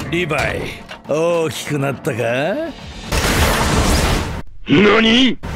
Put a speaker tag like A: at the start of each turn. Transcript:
A: リヴァイ、大きくなったか？
B: 何？